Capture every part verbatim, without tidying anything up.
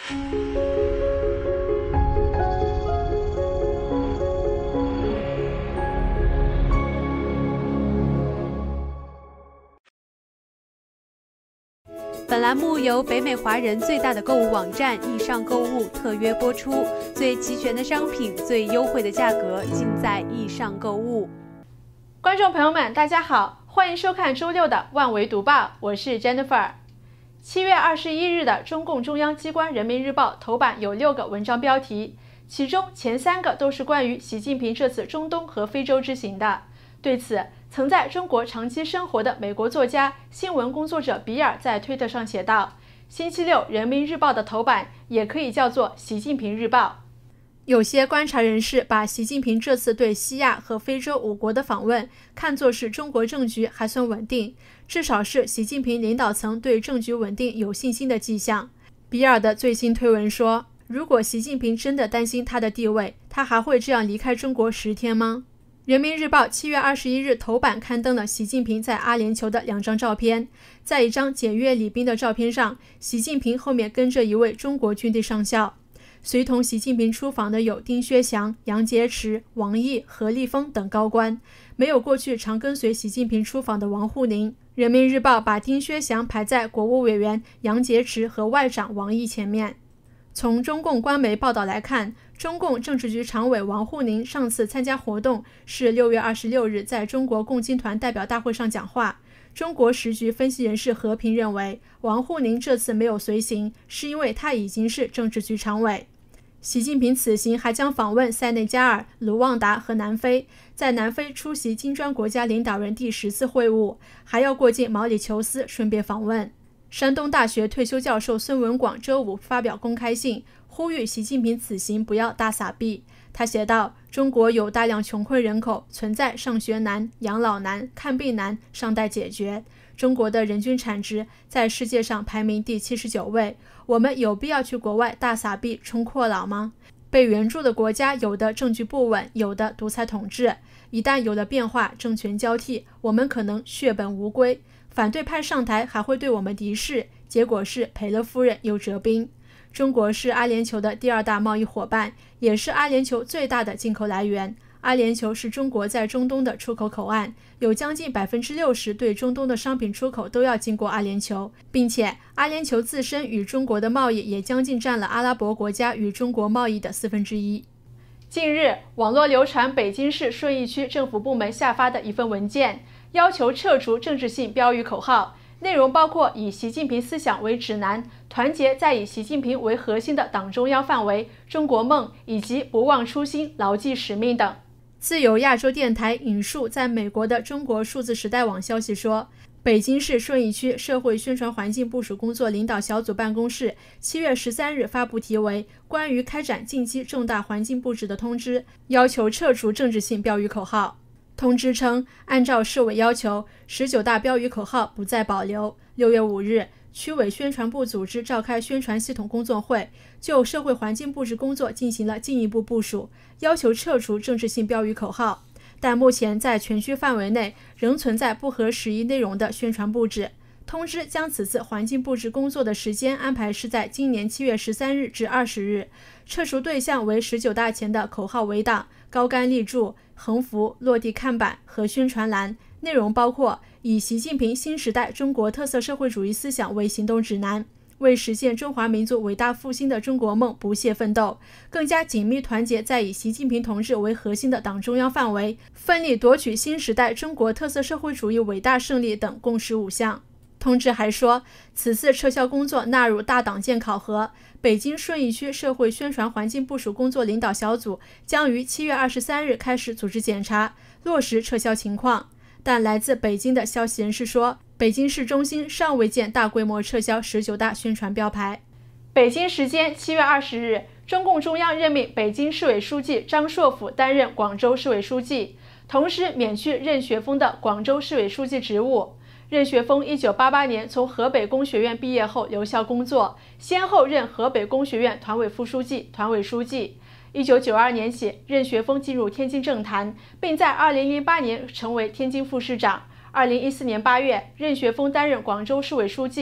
本栏目由北美华人最大的购物网站易尚购物特约播出，最齐全的商品，最优惠的价格，尽在易尚购物。 观众朋友们，大家好，欢迎收看周六的万维读报，我是 Jennifer。七月二十一日的中共中央机关人民日报头版有六个文章标题，其中前三个都是关于习近平这次中东和非洲之行的。对此，曾在中国长期生活的美国作家、新闻工作者比尔在推特上写道：星期六人民日报的头版也可以叫做习近平日报。有些观察人士把习近平这次对西亚和非洲五国的访问看作是中国政局还算稳定，至少是习近平领导层对政局稳定有信心的迹象。比尔的最新推文说，如果习近平真的担心他的地位，他还会这样离开中国十天吗？人民日报七月二十一日头版刊登了习近平在阿联酋的两张照片，在一张检阅礼宾的照片上，习近平后面跟着一位中国军队上校。随同习近平出访的有丁薛祥、杨洁篪、王毅、何立峰等高官，没有过去常跟随习近平出访的王沪宁。人民日报把丁薛祥排在国务委员杨洁篪和外长王毅前面。从中共官媒报道来看，中共政治局常委王沪宁上次参加活动是六月二十六日在中国共青团代表大会上讲话。中国时局分析人士和平认为，王沪宁这次没有随行，是因为他已经是政治局常委。习近平此行还将访问塞内加尔、卢旺达和南非，在南非出席金砖国家领导人第十次会晤，还要过境毛里求斯顺便访问。山东大学退休教授孙文广周五发表公开信，呼吁习近平此行不要大撒币。他写道，中国有大量穷困人口，存在上学难、养老难、看病难，尚待解决。中国的人均产值在世界上排名第七十九位，我们有必要去国外大撒币充阔佬吗？被援助的国家有的政局不稳，有的独裁统治，一旦有了变化，政权交替，我们可能血本无归。反对派上台还会对我们敌视，结果是赔了夫人又折兵。中国是阿联酋的第二大贸易伙伴，也是阿联酋最大的进口来源。阿联酋是中国在中东的出口口岸，有将近百分之六十对中东的商品出口都要经过阿联酋，并且阿联酋自身与中国的贸易也将近占了阿拉伯国家与中国贸易的四分之一。近日，网络流传北京市顺义区政府部门下发的一份文件，要求撤除政治性标语口号，内容包括以习近平思想为指南，团结在以习近平为核心的党中央范围、中国梦以及不忘初心、牢记使命等。自由亚洲电台引述在美国的中国数字时代网消息说，北京市顺义区社会宣传环境部署工作领导小组办公室七月十三日发布题为《关于开展近期重大环境布置的通知》，要求撤除政治性标语口号。通知称，按照市委要求，十九大标语口号不再保留。六月五日，区委宣传部组织召开宣传系统工作会，就社会环境布置工作进行了进一步部署，要求撤除政治性标语口号。但目前在全区范围内仍存在不合时宜内容的宣传布置。通知将此次环境布置工作的时间安排是在今年七月十三日至二十日，撤除对象为十九大前的口号围挡、高杆立柱、横幅、落地看板和宣传栏，内容包括以习近平新时代中国特色社会主义思想为行动指南，为实现中华民族伟大复兴的中国梦不懈奋斗，更加紧密团结在以习近平同志为核心的党中央范围，奋力夺取新时代中国特色社会主义伟大胜利等共识五项。通知还说，此次撤销工作纳入大党建考核，北京顺义区社会宣传环境部署工作领导小组将于七月二十三日开始组织检查，落实撤销情况。但来自北京的消息人士说，北京市中心尚未见大规模撤销十九大宣传标牌。北京时间七月二十日，中共中央任命北京市委书记张硕甫担任广州市委书记，同时免去任学锋的广州市委书记职务。任学锋一九八八年从河北工学院毕业后留校工作，先后任河北工学院团委副书记、团委书记。一九九二年起，任学锋进入天津政坛，并在二零零八年成为天津副市长。二零一四年八月，任学锋担任广州市委书记，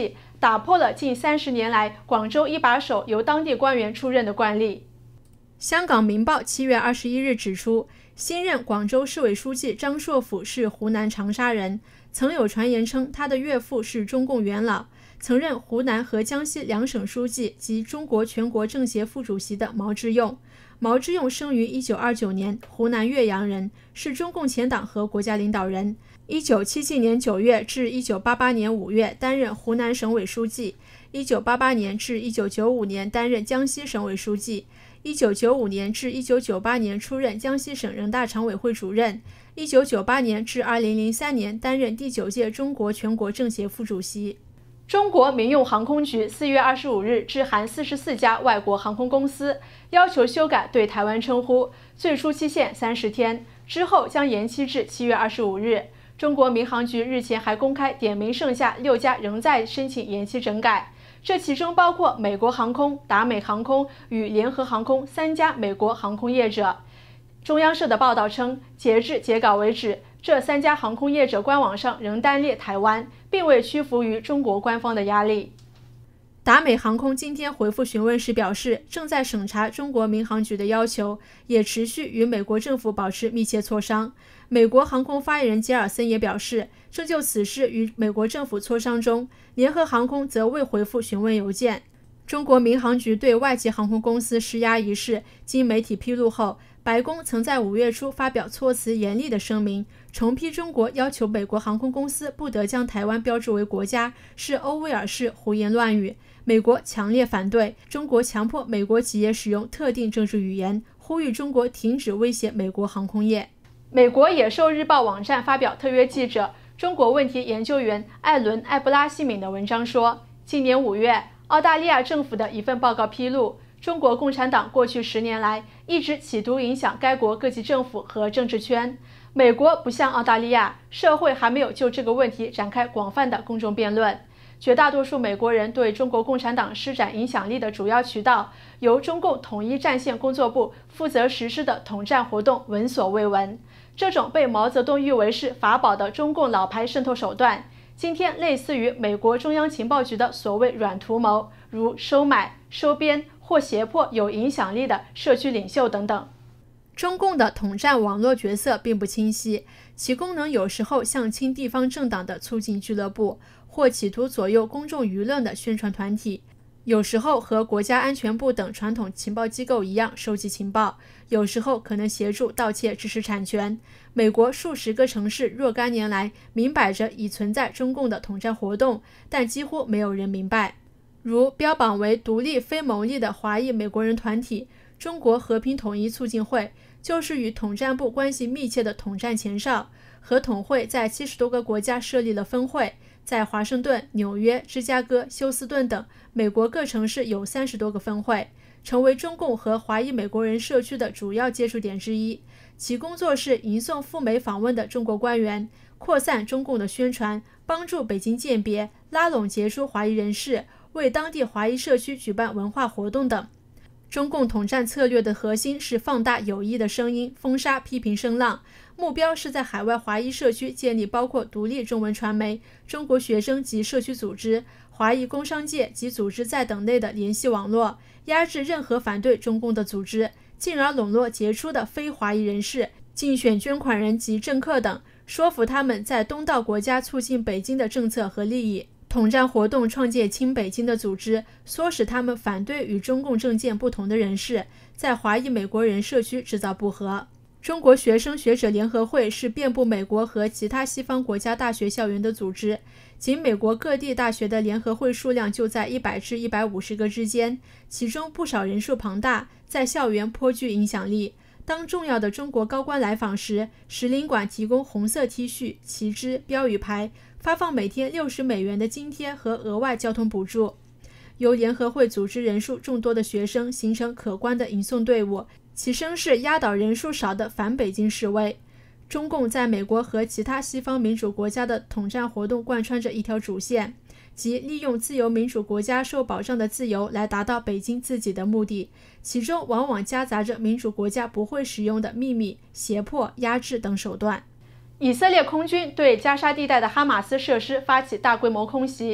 打破了近三十年来广州一把手由当地官员出任的惯例。香港《明报》七月二十一日指出，新任广州市委书记张硕甫是湖南长沙人，曾有传言称他的岳父是中共元老，曾任湖南和江西两省书记及中国全国政协副主席的毛之用。毛之用生于一九二九年，湖南岳阳人，是中共前党和国家领导人。一九七七年九月至一九八八年五月担任湖南省委书记，一九八八年至一九九五年担任江西省委书记，一九九五年至一九九八年出任江西省人大常委会主任，一九九八年至二零零三年担任第九届中国全国政协副主席。中国民用航空局四月二十五日致函四十四家外国航空公司，要求修改对台湾称呼，最初期限三十天，之后将延期至七月二十五日。中国民航局日前还公开点名剩下六家仍在申请延期整改，这其中包括美国航空、达美航空与联合航空三家美国航空业者。中央社的报道称，截至截稿为止，这三家航空业者官网上仍单列台湾，并未屈服于中国官方的压力。达美航空今天回复询问时表示，正在审查中国民航局的要求，也持续与美国政府保持密切磋商。美国航空发言人杰尔森也表示，正就此事与美国政府磋商中，联合航空则未回复询问邮件。中国民航局对外籍航空公司施压一事经媒体披露后，白宫曾在五月初发表措辞严厉的声明，重批中国要求美国航空公司不得将台湾标注为国家是欧威尔式胡言乱语。美国强烈反对中国强迫美国企业使用特定政治语言，呼吁中国停止威胁美国航空业。美国野兽日报网站发表特约记者、中国问题研究员艾伦·艾布拉西敏的文章说，今年五月，澳大利亚政府的一份报告披露，中国共产党过去十年来一直企图影响该国各级政府和政治圈。美国不像澳大利亚，社会还没有就这个问题展开广泛的公众辩论。绝大多数美国人对中国共产党施展影响力的主要渠道，由中共统一战线工作部负责实施的统战活动闻所未闻。这种被毛泽东誉为是法宝的中共老牌渗透手段，今天类似于美国中央情报局的所谓软图谋，如收买、收编或胁迫有影响力的社区领袖等等。中共的统战网络角色并不清晰，其功能有时候像亲地方政党的促进俱乐部，或企图左右公众舆论的宣传团体，有时候和国家安全部等传统情报机构一样收集情报，有时候可能协助盗窃知识产权。美国数十个城市若干年来明摆着已存在中共的统战活动，但几乎没有人明白。如标榜为独立非牟利的华裔美国人团体中国和平统一促进会，就是与统战部关系密切的统战前哨，和统会在七十多个国家设立了分会，在华盛顿、纽约、芝加哥、休斯顿等美国各城市有三十多个分会，成为中共和华裔美国人社区的主要接触点之一。其工作是迎送赴美访问的中国官员，扩散中共的宣传，帮助北京鉴别、拉拢杰出华裔人士，为当地华裔社区举办文化活动等。中共统战策略的核心是放大有益的声音，封杀批评声浪，目标是在海外华裔社区建立包括独立中文传媒、中国学生及社区组织、华裔工商界及组织在等内的联系网络，压制任何反对中共的组织，进而笼络杰出的非华裔人士、竞选捐款人及政客等，说服他们在东道国家促进北京的政策和利益。统战活动创建亲北京的组织，唆使他们反对与中共政见不同的人士，在华裔美国人社区制造不和。中国学生学者联合会是遍布美国和其他西方国家大学校园的组织，仅美国各地大学的联合会数量就在一百至一百五十个之间，其中不少人数庞大，在校园颇具影响力。当重要的中国高官来访时，使领馆提供红色 T 恤、旗帜、标语牌，发放每天六十美元的津贴和额外交通补助。由联合会组织人数众多的学生形成可观的迎送队伍，其声势压倒人数少的反北京示威。中共在美国和其他西方民主国家的统战活动贯穿着一条主线，即利用自由民主国家受保障的自由来达到北京自己的目的，其中往往夹杂着民主国家不会使用的秘密、胁迫、压制等手段。以色列空军对加沙地带的哈马斯设施发起大规模空袭。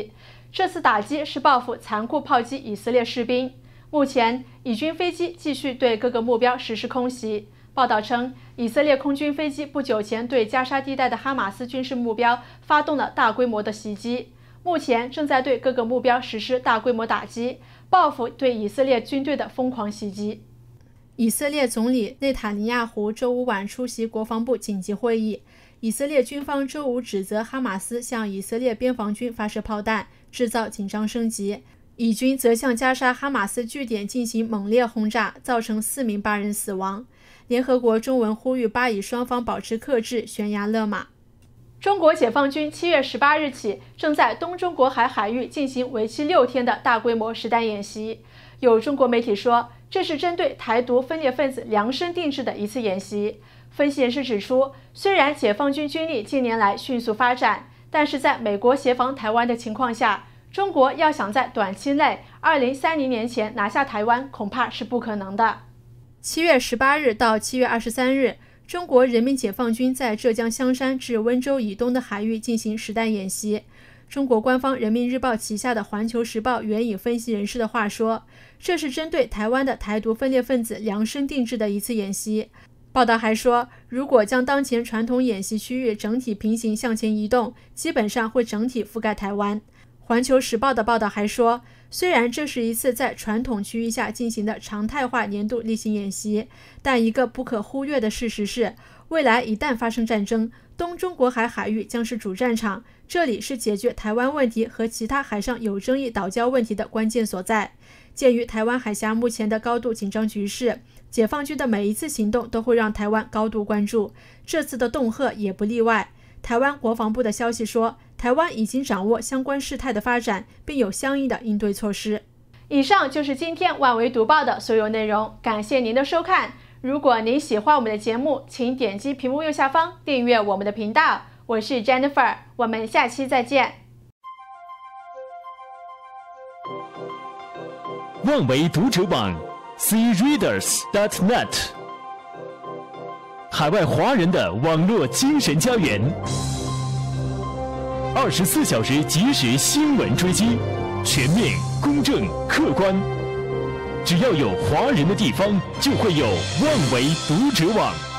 这次打击是报复残酷炮击以色列士兵。目前，以军飞机继续对各个目标实施空袭。报道称，以色列空军飞机不久前对加沙地带的哈马斯军事目标发动了大规模的袭击，目前正在对各个目标实施大规模打击，报复对以色列军队的疯狂袭击。以色列总理内塔尼亚胡周五晚出席国防部紧急会议。以色列军方周五指责哈马斯向以色列边防军发射炮弹，制造紧张升级。以军则向加沙哈马斯据点进行猛烈轰炸，造成四名巴人死亡。联合国中文呼吁巴以双方保持克制，悬崖勒马。中国解放军七月十八日起正在东中国海海域进行为期六天的大规模实弹演习。有中国媒体说，这是针对台独分裂分子量身定制的一次演习。分析人士指出，虽然解放军军力近年来迅速发展，但是在美国协防台湾的情况下，中国要想在短期内二零三零年前拿下台湾，恐怕是不可能的。七月十八日到七月二十三日，中国人民解放军在浙江香山至温州以东的海域进行实弹演习。中国官方人民日报旗下的环球时报援引分析人士的话说，这是针对台湾的台独分裂分子量身定制的一次演习。报道还说，如果将当前传统演习区域整体平行向前移动，基本上会整体覆盖台湾。环球时报的报道还说，虽然这是一次在传统区域下进行的常态化年度例行演习，但一个不可忽略的事实是，未来一旦发生战争，东中国海海域将是主战场，这里是解决台湾问题和其他海上有争议岛礁问题的关键所在。鉴于台湾海峡目前的高度紧张局势，解放军的每一次行动都会让台湾高度关注，这次的恫吓也不例外。台湾国防部的消息说，台湾已经掌握相关事态的发展，并有相应的应对措施。以上就是今天万维读报的所有内容，感谢您的收看。如果您喜欢我们的节目，请点击屏幕右下方订阅我们的频道。我是 Jennifer， 我们下期再见。 万维读者网 c readers dot net， 海外华人的网络精神家园，二十四小时即时新闻追击，全面、公正、客观。只要有华人的地方，就会有万维读者网。